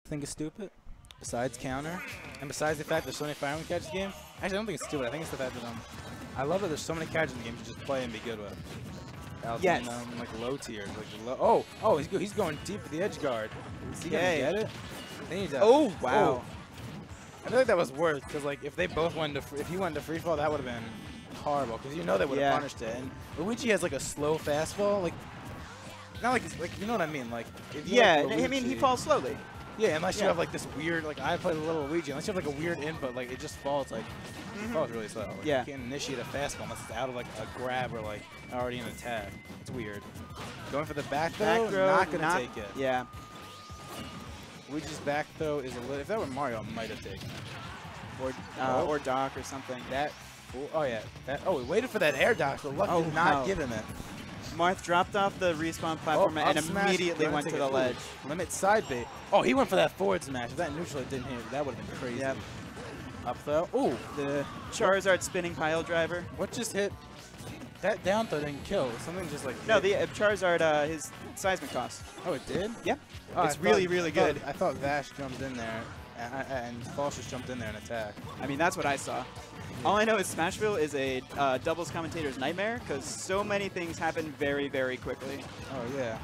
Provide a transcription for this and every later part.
think is stupid, besides counter, and besides the fact there's so many Fire Emblem characters in the game. Actually, I don't think it's stupid. I think it's the fact that I love that there's so many characters in the game to just play and be good with. Yes. Like low tiers, like the low. Oh, he's going deep for the edge guard. Is he gonna get it? They need to, oh wow. Oh. I feel like that was worth because like if they both went to if he went to free fall, that would have been horrible because you know they would have punished it. And Luigi has like a slow fastball, like not like it's like you know what I mean, like if you like Luigi, I mean he falls slowly. Yeah, unless you have like this weird like I play the little Luigi, unless you have like a weird input, like it just falls like it falls really slow. Like, you can't initiate a fastball unless it's out of like a grab or like already an attack. It's weird. Going for the back throw, not gonna take it. Yeah. Luigi's back throw is a little. If that were Mario, I might have taken it. Or Doc or something. That. Oh yeah. That. Oh, we waited for that air dodge, but luck did not give him it. Marth dropped off the respawn platform and immediately went to the ledge. Limit side bait. Oh, he went for that forward smash. If that neutral didn't hit, that would have been crazy. Yep. Up throw. Ooh. The Charizard spinning pile driver. What just hit? That down throw didn't kill. Something just like no, the Charizard, his seismic toss. Oh, it did? Yep. Oh, it's really good. I thought Vash jumped in there, and False just jumped in there and attacked. I mean, that's what I saw. All I know is Smashville is a doubles commentator's nightmare because so many things happen very, very quickly. Oh, yeah.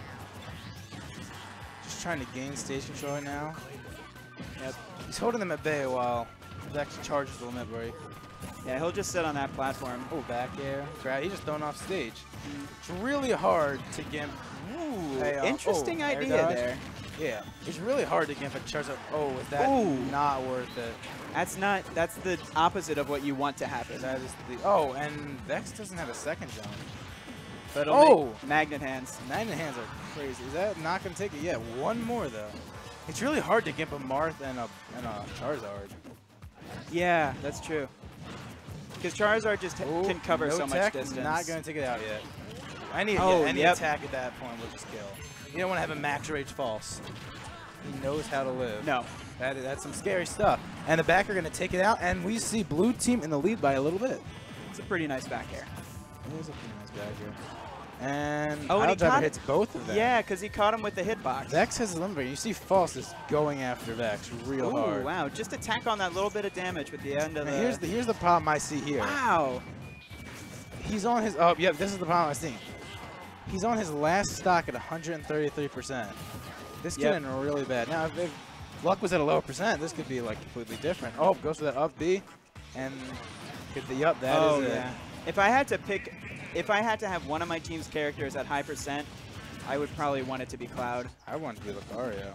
Just trying to gain stage control right now. Yep. He's holding them at bay while Vex charges the limit break. Yeah, he'll just sit on that platform. Oh, back air. He's just thrown off stage. It's really hard to get. Ooh, interesting idea there. Yeah, it's really hard to get a Charizard. Oh, is that not worth it? That's the opposite of what you want to happen. That is the. Oh, and Vex doesn't have a second jump. But Magnet Hands. Magnet Hands are crazy. Is that not going to take it? Yeah, one more though. It's really hard to get a Marth and a Charizard. Yeah, that's true. Because Charizard just can cover so much distance. Not going to take it out yet. Any attack at that point will just kill. You don't want to have a max rage false. He knows how to live. No. That's some scary stuff. And the back are going to take it out, and we see blue team in the lead by a little bit. It's a pretty nice back air. It is a pretty nice back air. And he Driver hits both of them. Yeah, because he caught him with the hitbox. Vex has a limit. You see False is going after Vex real hard. Wow, just attack on that little bit of damage with the end of the... Here's the problem I see here. Wow. He's on his... Oh, yep, this is the problem I see. He's on his last stock at 133%. This could end really bad. Now, if luck was at a lower percent, this could be like completely different. Oh, goes for that up B, and get the up. That is it. If I had to pick, if I had to have one of my team's characters at high percent, I would probably want it to be Cloud. I want it to be Lucario.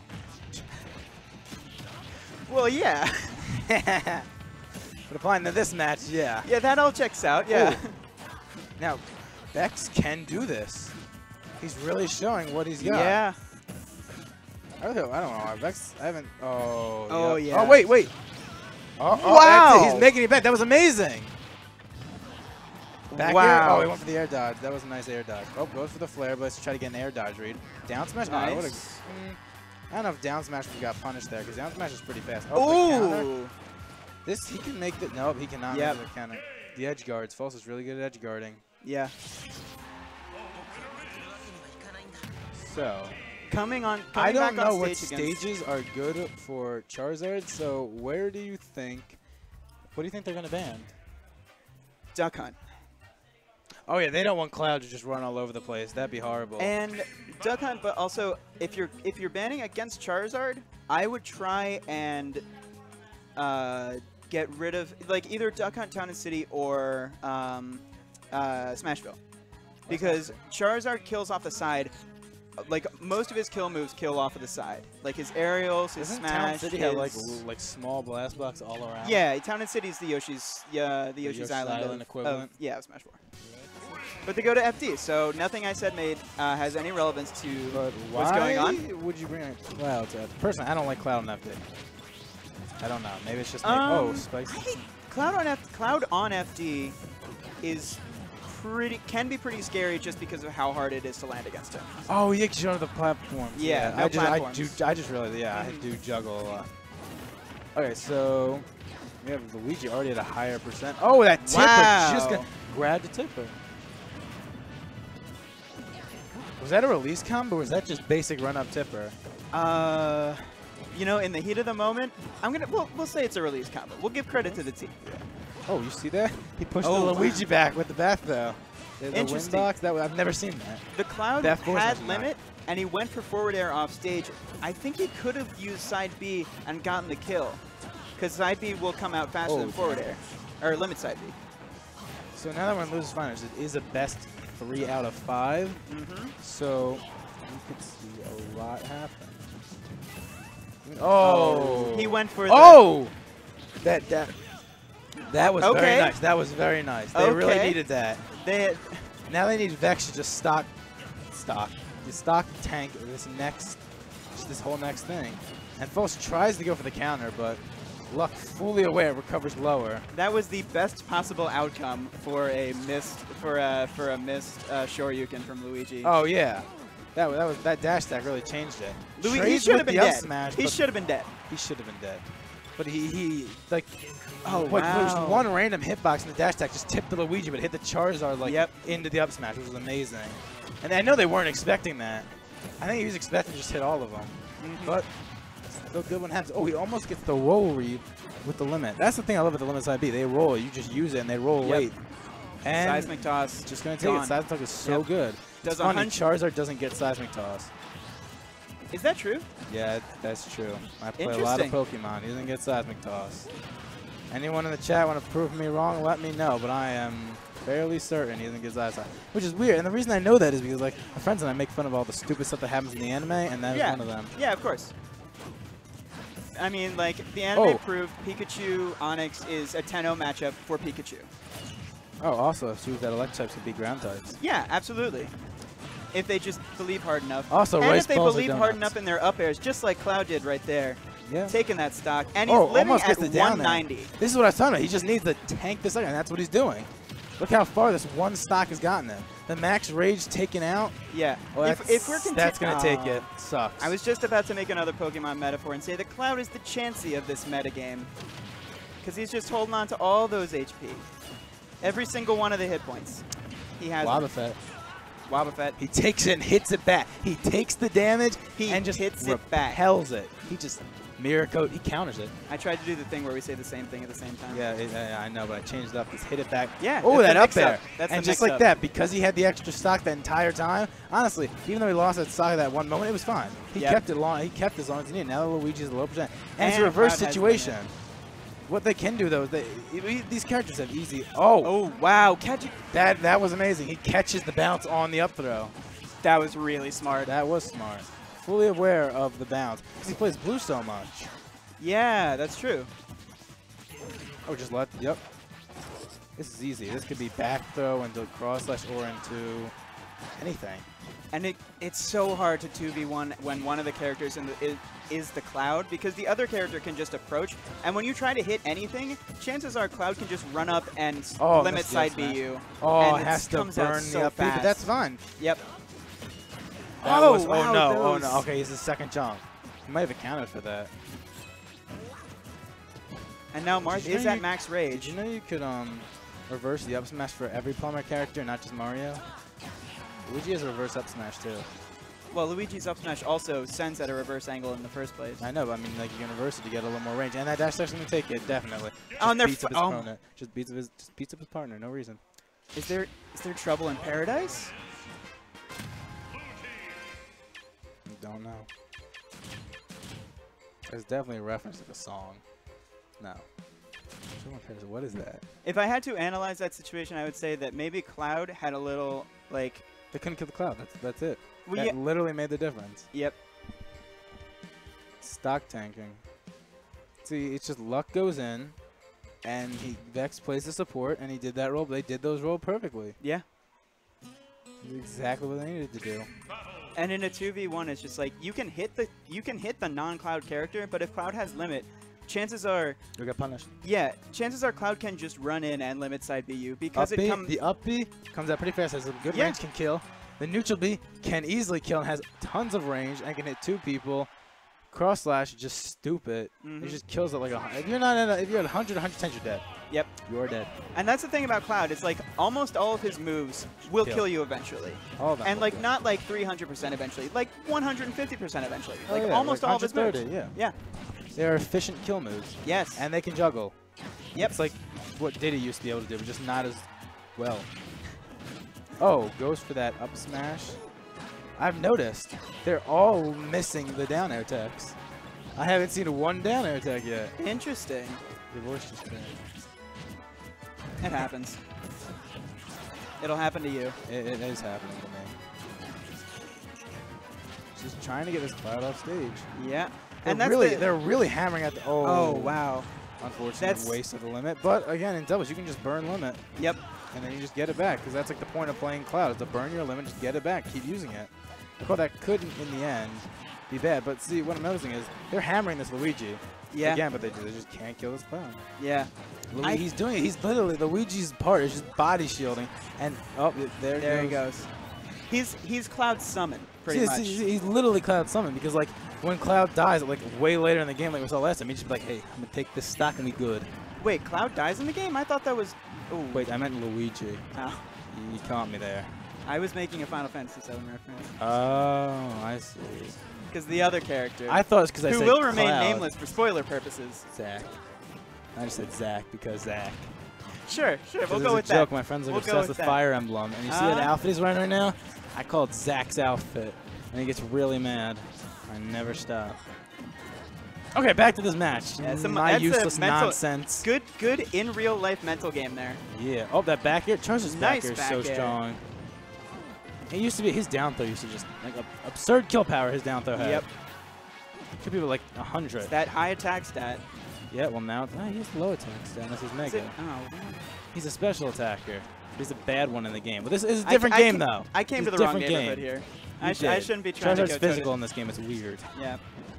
Well, yeah. But applying to this match, yeah. Yeah, that all checks out. Yeah. Ooh. Now, Vex can do this. He's really showing what he's got. Yeah. I don't know. Vex, I haven't. Oh. Oh, yep. yeah. Oh, wait. Oh, wow. That's it. He's making it back. That was amazing. Back air. Oh, he went for the air dodge. That was a nice air dodge. Oh, goes for the flare, but let's try to get an air dodge read. Down smash. Nice. I don't know if down smash got punished there because down smash is pretty fast. Oh, ooh. This he can make the. Nope, he cannot make the counter. The edge guards. False is really good at edge guarding. Yeah. So. I don't know what stages are good for Charizard, so what do you think they're going to ban? Duck Hunt. Oh, yeah, they don't want Cloud to just run all over the place. That'd be horrible. And Duck Hunt, but also, if you're banning against Charizard, I would try and get rid of, like, either Duck Hunt Town and City or Smashville. Because Charizard kills off the side. Like, most of his kill moves kill off of the side. Like, his aerials, his smash. Town City have, like small blast blocks all around? Yeah, Town and City's the Yoshi's Island equivalent? Yeah, Smash 4. But they go to FD, so nothing I said has any relevance to what's going on. Why would you bring Cloud to FD? Personally, I don't like Cloud on FD. I don't know. Maybe it's just me. Oh, spikes. I think Cloud on FD is... can be pretty scary just because of how hard it is to land against him. Oh, yeah, because you don't have the platform. Yeah, no platforms. I just realized, I do juggle a lot. Okay, so we have Luigi already at a higher percent. Oh, that tipper just grabbed the tipper. Was that a release combo or was that just basic run-up tipper? you know, in the heat of the moment, we'll say it's a release combo. We'll give credit to the team. Oh, you see that? He pushed the Oh, Luigi back with the back though. The Interesting. wind box. I've never seen that. The Cloud That force had was limit, and he went for forward air off stage. I think he could have used side B and gotten the kill, because side B will come out faster than forward air, or limit side B. So now that we're in losers finals, it is a best 3 out of 5. So you could see a lot happen. Oh! He went for the... Oh! That was Okay. very nice. That was very nice. They really Okay. needed that. Now they need Vex to just stock tank this whole next thing. And Fos tries to go for the counter, but Luck, fully aware, recovers lower. That was the best possible outcome for a missed Shoryuken from Luigi. Oh yeah, that dash stack really changed it. Luigi Trades should with have been the up dead. smash, He but should have been dead. He should have been dead. But he like, Oh, what, wow. there was one random hitbox in the dash attack, just tipped the Luigi, but hit the Charizard like Yep. into the up smash, which was amazing. And I know they weren't expecting that. I think he was expecting to just hit all of them. But still good when it happens. Oh, he almost gets the roll read with the limit. That's the thing I love with the limit side B. They roll. You just use it and they roll late. And Seismic Toss. just going to take it. Seismic Toss is so good. Does It's funny, 100 Charizard doesn't get Seismic Toss. Is that true? Yeah, that's true. I play a lot of Pokemon. He doesn't get Seismic Toss. Anyone in the chat want to prove me wrong, let me know. But I am fairly certain he doesn't get Seismic Toss. Which is weird. And the reason I know that is because like my friends and I make fun of all the stupid stuff that happens in the anime, and that is one of them. Yeah, of course. I mean, like, the anime Oh. proved Pikachu Onyx is a 10-0 matchup for Pikachu. Oh, also, it proves that Elect types can beat ground types. Yeah, absolutely. If they just believe hard enough. Also, and rice if they balls or believe hard donuts. enough in their up airs, just like Cloud did right there. Yeah. Taking that stock. And he's Oh, living almost at gets it down there. 190. This is what I was talking about. He just needs to tank this out, and that's what he's doing. Look how far this one stock has gotten him. The max rage taken out. Yeah. Well, if we're that's going to take it. Sucks. I was just about to make another Pokemon metaphor and say that Cloud is the Chansey of this metagame. Because he's just holding on to all those HP. Every single one of the hit points. He has Wobbuffet. Wobbuffet. He takes it and hits it back. He takes the damage He and just hits it back. repels it. He just mirror coat. He counters it. I tried to do the thing where we say the same thing at the same time. Yeah, I know, but I changed it up. Just hit it back. Yeah, Oh, that's that the up there. mix-up. That's and the just like mix-up. that, because he had the extra stock that entire time, honestly, even though he lost that stock at that one moment, it was fine. He Yep. kept it long. He kept as long as he needed. Now Luigi's a low percent. And it's a And reverse Cloud has situation. limit. What they can do, though, is these characters have easy. Oh, Oh, wow. Catch it. that was amazing. He catches the bounce on the up throw. That was really smart. That was smart. Fully aware of the bounce. Because he plays blue so much. Yeah, that's true. Oh, just let, yep. This is easy. This could be back throw into cross slash or into anything. And it's so hard to 2v1 when one of the characters is the Cloud, because the other character can just approach. And when you try to hit anything, chances are Cloud can just run up and limit that's side smash. B you. Oh, and it has to comes out burn so the up B, but fast. that's fine. Yep. That Oh, was, wow, oh no, those. oh no. Okay, he's his second jump. He might have accounted for that. And now Marth Did you is know at you- max Did rage. you know you could reverse the up smash for every Palmer character, not just Mario? Luigi has a reverse up smash too. Well, Luigi's up smash also sends at a reverse angle in the first place. I know, but I mean, like you can reverse it to get a little more range, and that dash dash going to take it definitely. Oh, and they're beats up his oh. opponent. Just beats up his partner, no reason. Is there trouble in paradise? Don't know. There's definitely a reference to the song. No. What is that? If I had to analyze that situation, I would say that maybe Cloud had a little, like... They couldn't kill the Cloud. That's it. Well, That yeah. literally made the difference. Yep. Stock tanking. See, it's just luck goes in, and Vex plays the support, and he did that roll. They did those roll perfectly. Yeah. Exactly what they needed to do. And in a 2v1, it's just like, you can hit the non-Cloud character, but if Cloud has limit, chances are... You'll get punished. Yeah, chances are Cloud can just run in and limit side BU because Up it B, comes... the up B comes out pretty fast, has a good Yeah. range, can kill. The neutral B can easily kill and has tons of range and can hit two people. cross slash is just stupid. It just kills it like a. If you're not at if you're at 100, 110, you're dead. Yep. You're dead. And that's the thing about Cloud. It's like almost all of his moves will kill you eventually. All of them. And like not like 300% eventually, like 150% eventually. Like yeah, almost like all of his moves. Yeah. Yeah. They're efficient kill moves. Yes. And they can juggle. Yep. It's like what Diddy used to be able to do, but just not as well. Oh, goes for that up smash. I've noticed they're all missing the down air attacks. I haven't seen one down air attack yet. Interesting. Your voice just cracked. It happens. It'll happen to you. It is happening to me. Just trying to get this Cloud off stage. Yeah. They're And that's really, the, they're really hammering at the. Oh, wow. Unfortunate That's- waste of the limit. But again, in doubles, you can just burn limit. Yep. And then you just get it back, because that's like the point of playing Cloud, is to burn your limit, just get it back, keep using it. Well, that could, in the end, be bad. But see, what I'm noticing is they're hammering this Luigi. Yeah. Again, but they just can't kill this Cloud. Yeah. He's doing it. He's literally, Luigi's part is just body shielding. And, oh, there he goes. He's Cloud Summon, pretty much. He's literally Cloud Summon, because, like, when Cloud dies, like, way later in the game, like we saw last time, he'd just be like, hey, I'm going to take this stock and be good. Wait, Cloud dies in the game? I thought that was... Ooh. Wait, I meant Luigi. Oh. You caught me there. I was making a Final Fantasy VII reference. Oh, I see. Because the other character, I thought it's because I said who will remain Cloud. nameless for spoiler purposes. Zach. I just said Zach because Zach. Sure, we'll go with It's a joke. that. My friends are We'll go obsessed with with that. Fire Emblem. And you see that outfit he's wearing right now? I call it Zach's outfit. And he gets really mad. I never stop. Okay, back to this match. Yeah, My that's a useless mental- nonsense. Good in real life mental game there. Yeah. Oh, that back air. Charizard's Nice back air is back so air. strong. He used to be, his down throw used to just, like, absurd kill power his down throw had. Yep. Could be like 100. That high attack stat. Yeah, well now, he's low attack stat. This is Is Mega. it- oh, He's a special attacker. He's a bad one in the game. But this is a different game, though. I came to It's the a wrong different neighborhood game. here. You I did. shouldn't be trying Charizard's to go physical toe in this game. It's weird. Yeah.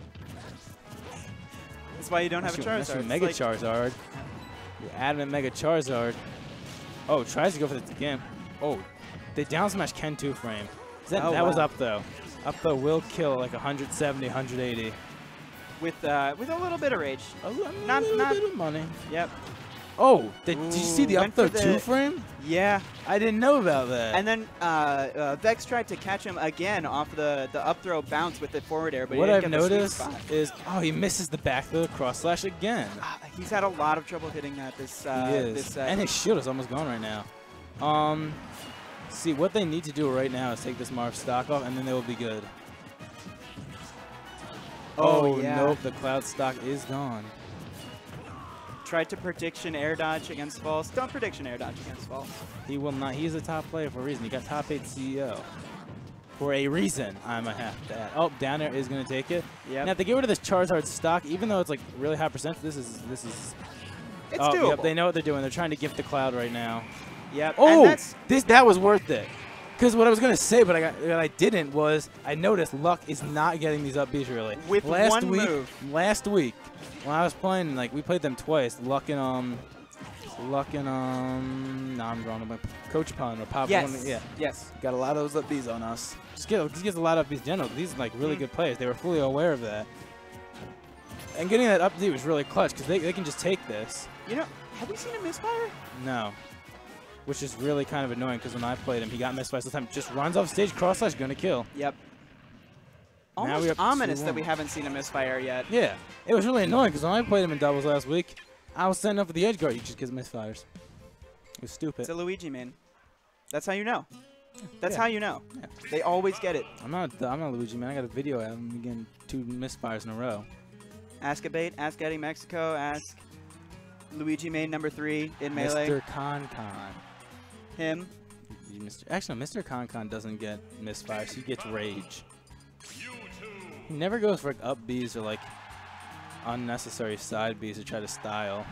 That's why you don't have a Unless you're Charizard. Mega It's like- Charizard. You're adamant Mega Charizard. Oh, tries to go for the again. Oh, the down smash can 2-frame. That was wow. up though. Up though will kill like 170, 180. with a little bit of rage. A little Not- bit of money. Yep. Oh, did you see the Ooh, up went for throw the- 2-frame? Yeah. I didn't know about that. And then Vex tried to catch him again off the up throw bounce with the forward air, but what he I've didn't get the sweet noticed spot. is, oh, he misses the back throw cross slash again. He's had a lot of trouble hitting that this He is. this And his shield is almost gone right now. See, what they need to do right now is take this Marv stock off, and then they will be good. Oh, yeah. Nope, the Cloud stock is gone. tried to prediction air dodge against false. Don't prediction air dodge against false. He will not. He's a top player for a reason. He got top 8 CEO. For a reason, I'm a half that. Oh, down air is going to take it. Yep. Now, if they get rid of this Charizard stock, even though it's like really high percent, this is. It's Oh, doable. yep, they know what they're doing. They're trying to gift the Cloud right now. Yep. Oh, and that's that was worth it. Because what I was going to say, but I didn't, was I noticed Luck is not getting these up Bs really. With one move. Last week, when I was playing, like, we played them twice. Luck and, no, I'm drawing a Coach Pun or Pop. yes. Yeah. Yes. Got a lot of those up Bs on us. Just gets a lot of up Bs in general. These are, like, really good players. They were fully aware of that. And getting that up D was really clutch because they can just take this. You know, have you seen a misfire? No. Which is really kind of annoying because when I played him, he got misfires this time. Just runs off stage, cross slash, gonna kill. Yep. Now we Almost up ominous that 2-1. we haven't seen a misfire yet. Yeah. It was really annoying because when I played him in doubles last week, I was setting up for the edge guard. He just gets misfires. It was stupid. It's a Luigi main. That's how you know. That's Yeah. how you know. Yeah. They always get it. I'm not Luigi, man. I got a video of him getting 2 misfires in a row. Ask Abate, ask Eddie Mexico, ask Luigi main number 3 in Melee. Mr. Con. Him. Actually, no, Mr. Con doesn't get misfires. He gets rage. He never goes for like, up Bs or like unnecessary side Bs to try to style.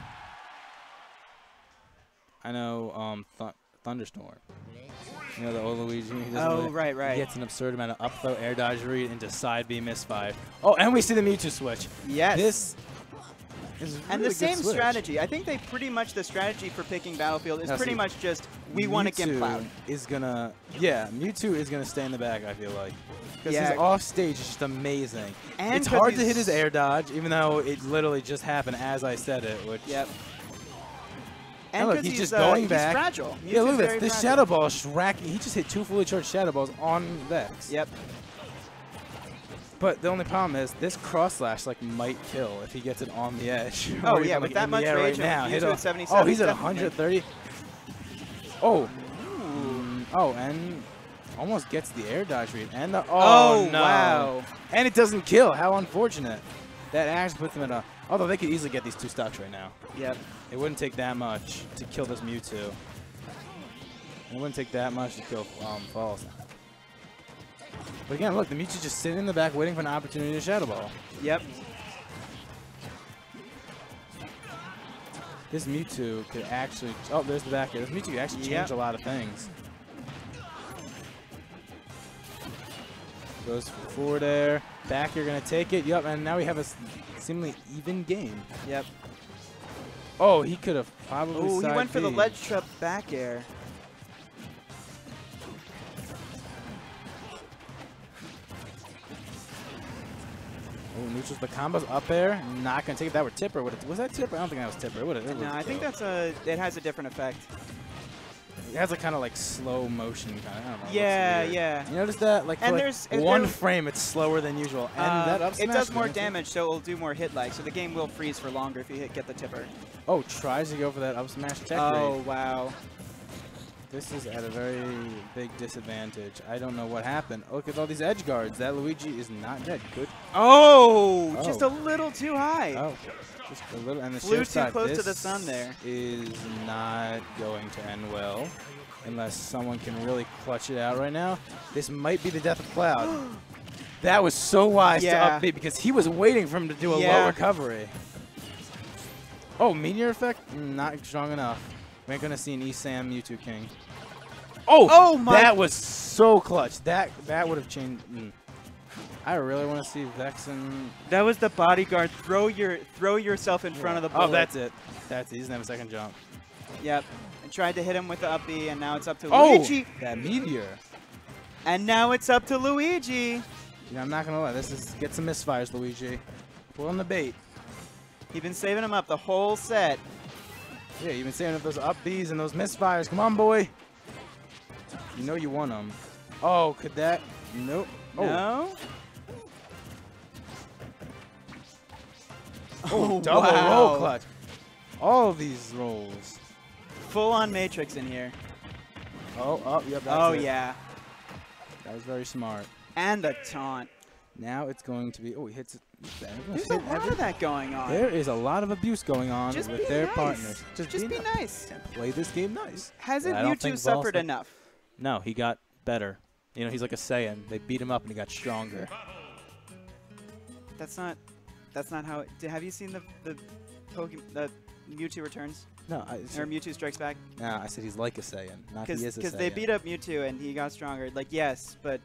I know Thunderstorm. You know the old Luigi? He doesn't right. He gets an absurd amount of up throw, air dodge read into side B misfire. Oh, and we see the Mewtwo switch. Yes. This is really and the good same switch. strategy. I think they pretty much, the strategy for picking Battlefield is Now pretty see, much just, we want to get Mewtwo Cloud. is gonna, yeah, Mewtwo is gonna stay in the back, I feel like. because Yeah. his off stage is just amazing. And It's 'cause hard to he's- hit his air dodge, even though it literally just happened as I said it. Which Yep. And And look, 'cause he's just going he's back. fragile. yeah, look Mewtwo's at very this. This fragile. shadow ball is racking. He just hit 2 fully charged shadow balls on Vex. Yep. But the only problem is this cross slash like might kill if he gets it on the edge. Oh, Or yeah, even, with like, that in the much air rage right and now. Mewtwo Hit at off- 77, Oh, he's at definitely. 130. Oh. Oh, and almost gets the air dodge read. And the Oh, no. wow. And it doesn't kill. How unfortunate. That actually puts them in a. Although they could easily get these 2 stocks right now. Yep. It wouldn't take that much to kill this Mewtwo. It wouldn't take that much to kill Falls. But again, look, the Mewtwo's just sitting in the back waiting for an opportunity to Shadow Ball. Yep. This Mewtwo could actually... Oh, there's the back here. This Mewtwo could actually change Yep. a lot of things. Goes forward air. Back, you're going to take it. Yep, and now we have a seemingly even game. Yep. Oh, he could have probably Oh, he side went for the B. ledge trap back air. Oh, neutrals the combos up air. Not going to take it. That were Tipper. Was that Tipper? I don't think that was Tipper. It would've No, I think that's it has a different effect. It has a kind of like slow motion kind of. I don't know. it looks Yeah, weird. yeah. You notice that? Like, for And like there's- one there- frame, it's slower than usual. And that up it smash does more man, damage, so it'll do more hit lag. So the game will freeze for longer if you get the tipper. Oh, tries to go for that up smash tech Oh, rate. wow. This is at a very big disadvantage. I don't know what happened. Look at all these edge guards. That Luigi is not dead. Good. Oh, Oh. just a little too high. Oh, just a little. And the Flew shift too side, close to the this sun there. is not going to end well. Unless someone can really clutch it out right now. This might be the death of Cloud. That was so wise Yeah. to up B because he was waiting for him to do a Yeah. low recovery. Oh, Meteor Effect? Not strong enough. We ain't going to see an ESAM Mewtwo King. Oh! Oh, my- That was so clutch. That would have changed. I really want to see Vex and... That was the bodyguard. Throw yourself in front of the bullet. Oh, that's it. That's it. He doesn't have a second jump. Yep. And tried to hit him with the up B, and now it's up to Oh! Luigi. That Meteor. And now it's up to Luigi. Yeah, I'm not going to lie. This is... Get some misfires, Luigi. Pull on the bait. He's been saving him up the whole set. Yeah, you've been saving up those up Bs and those misfires. Come on, boy. You know you want them. Oh, could that? Nope. Oh. No? Oh, double wow. roll clutch. All of these rolls. Full on Matrix in here. Oh, yep. That's Oh, it. yeah. That was very smart. And the taunt. Now it's going to be. Oh, he hits it. There's a lot of that going on. There is a lot of abuse going on Just with be their nice. partners. Just be nice. Play this game nice. Hasn't I don't Mewtwo think suffered Volstic- enough? No, he got better. You know, he's like a Saiyan. They beat him up and he got stronger. That's not how. Have you seen the Mewtwo Returns No, or Mewtwo Strikes Back? I said he's like a Saiyan, not he is a Saiyan. Because they beat up Mewtwo and he got stronger. Like yes, but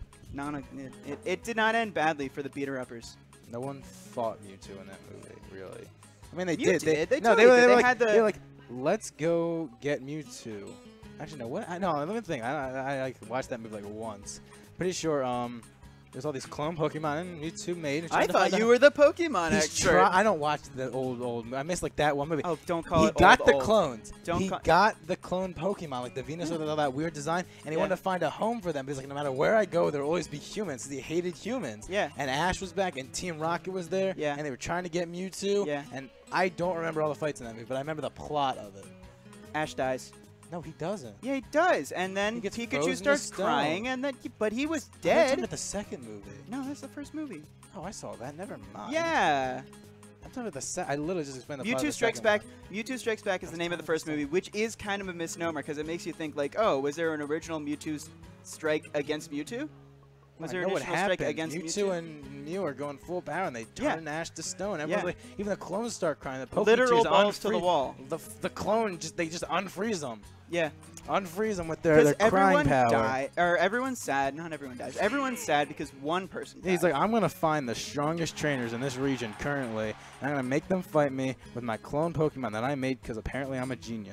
it did not end badly for the beater uppers. No one fought Mewtwo in that movie, really. I mean, they You did. did. They no, totally did. They like, had the- they were like, let's go get Mewtwo. Actually, no. What? No, let me think. I like watched that movie like once. Pretty sure. There's all these clone Pokemon and Mewtwo made. I thought you were the Pokemon expert. I don't watch the old. I missed like that one movie. Oh, don't call He it got old, the old. clones. Don't He ca- got the clone Pokemon, like the Venus with all that weird design, and he Yeah. wanted to find a home for them. Because like no matter where I go, there'll always be humans. He hated humans. Yeah. And Ash was back, and Team Rocket was there. Yeah. And they were trying to get Mewtwo. Yeah. And I don't remember all the fights in that movie, but I remember the plot of it. Ash dies. No, he doesn't. Yeah, he does. And then He gets frozen Pikachu to starts stone. crying, and then but he was I'm talking dead. about the second movie. No, that's the first movie. Oh, I saw that. Never mind. Yeah. I'm talking about the I literally just explained the plot of Mewtwo the Strikes second Back. one. Mewtwo Strikes Back is the name of the first movie, which is kind of a misnomer because it makes you think like, oh, was there an original Mewtwo strike against Mewtwo? Was I there know an what original strike happened. against Mewtwo Mewtwo? and Mew are going full power, and they Yeah. turn Ash to stone. Yeah. Everyone's like, even the clones start crying. The Pokemon Literal balls to the wall. The clone they just unfreeze them. Yeah. Unfreeze them with their Because crying everyone power. died, or everyone's sad. Not everyone dies. Everyone's sad because one person died. He's like, I'm gonna find the strongest trainers in this region currently, and I'm gonna make them fight me with my clone Pokemon that I made because apparently I'm a genius.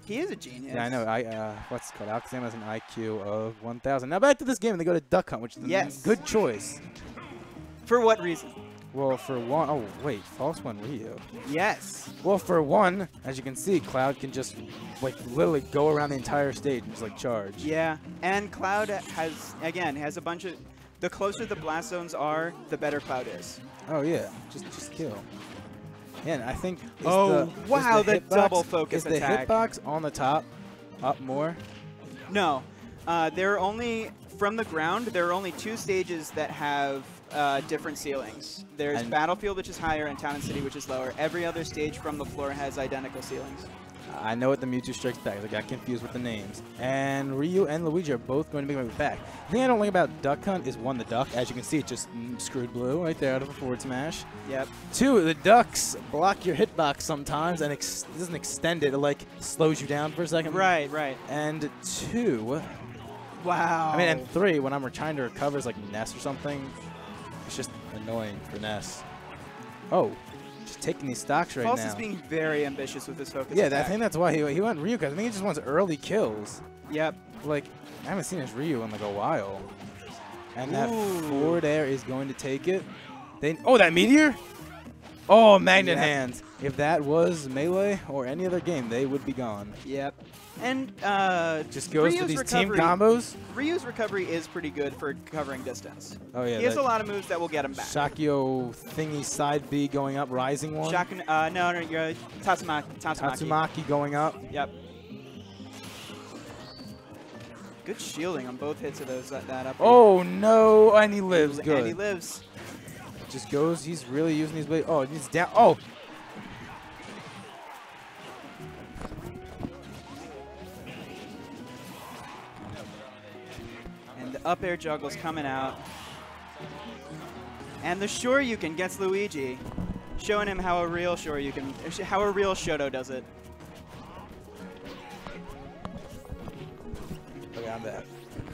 He is a genius. Yeah, I know. What's it called? Alakazam has an IQ of 1,000. Now back to this game, and they go to Duck Hunt, which is a good choice. For what reason? Well, for one, oh wait, False One Ryu. Yes. Well, for one, as you can see, Cloud can just like literally go around the entire stage and just like charge. Yeah, and Cloud has a bunch of. The closer the blast zones are, the better Cloud is. Oh yeah, just kill. Yeah, and I think. Wow, the double focus attack. Is the attack. hitbox on the top up more? No, there are only from the ground. There are only 2 stages that have different ceilings. There's Battlefield, which is higher, and Town and City, which is lower. Every other stage from the floor has identical ceilings. I know what the Mewtwo Strikes Back is. I got confused with the names. And Ryu and Luigi are both going to make my way back. The thing I don't like about Duck Hunt is, 1, the duck. As you can see, it just screwed blue right there out of a forward smash. Yep. 2, the ducks block your hitbox sometimes, and it doesn't extend it. It, like, slows you down for a second. Right, right. And 2... Wow. I mean, and 3, when I'm trying to recover, it's like Ness or something. It's just annoying for Ness. Oh. Just taking these stocks right now. False is being very ambitious with this focus Yeah, attack. I think that's why he went Ryu, because I think he just wants early kills. Yep. Like, I haven't seen his Ryu in like a while. And that forward air is going to take it. Oh, that meteor? Oh, Magnet Hands. If that was Melee or any other game, they would be gone. Yep. And just goes Ryu's to these team combos. Ryu's recovery is pretty good for covering distance. Oh yeah, he has a lot of moves that will get him back. Shakio thingy side B going up, rising one. No, you're Tatsumaki. Tatsumaki going up. Yep. Good shielding on both hits of those that up. Oh no, and he lives. Good. And he lives. Just goes. He's really using these blades. Oh, he's down. Oh. Up air juggles coming out. And the Shoryuken gets Luigi, showing him how a real Shoto does it. Okay, I'm back.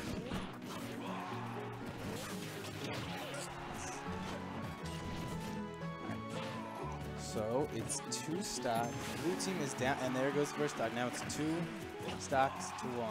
So it's 2 stocks. Blue team is down, and there goes the first stock. Now it's 2 stocks to 1.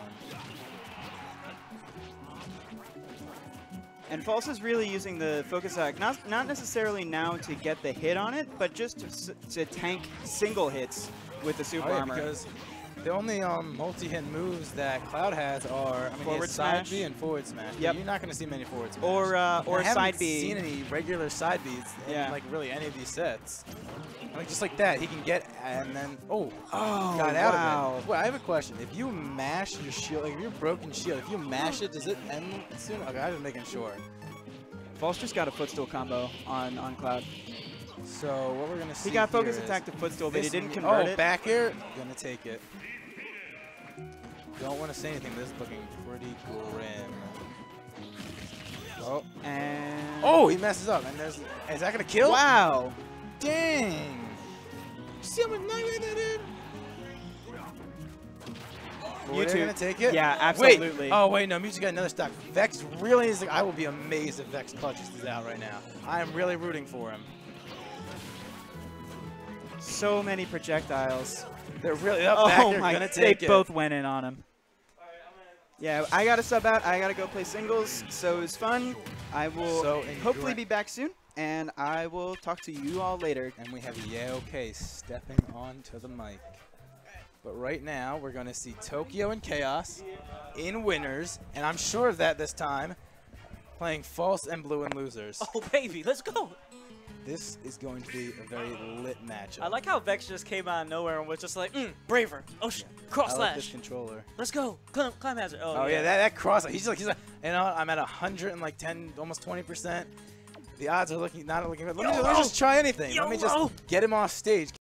And False is really using the focus attack, not necessarily now to get the hit on it, but just to tank single hits with the super armor. Because the only multi-hit moves that Cloud has are forward side smash. B and forward smash. Yep. You're not going to see many forward smash. Or side B. I haven't seen any regular side Bs in like really any of these sets. Like just like that, he can get and then got out of it. Well, I have a question. If you mash your shield, like if you're broken shield, if you mash it, does it end soon? Okay, I'm just making sure. False just got a footstool combo on Cloud. So what we're gonna see. He got focus here attack to footstool, but he didn't convert convert it. it. Back air, gonna take it. Don't want to say anything. This is looking pretty grim. Oh, and he messes up, and is that gonna kill? Wow. Dang! See how much nightmare that is? Mewtwo gonna take it? Yeah, absolutely. Wait. Oh wait, no, Mewtwo got another stock. Vex really is. Like, I will be amazed if Vex clutches this out right now. I am really rooting for him. So many projectiles. They're really up back. They're gonna take they both went in on him. Yeah, I gotta sub out. I gotta go play singles. So it was fun. I will hopefully be back soon. And I will talk to you all later. And we have Yaoke stepping onto the mic. But right now, we're going to see Tokyo and Chaos in winners. And I'm sure of that this time, playing False and Blue and losers. Oh, baby, let's go. This is going to be a very lit matchup. I like how Vex just came out of nowhere and was just like, braver. Oh, shit. Cross slash. I like this controller. Let's go. Climb hazard. Oh yeah, that cross. He's like, you know, I'm at 110, almost 20%. The odds are not looking good. Let me just try anything. Let me just get him off stage.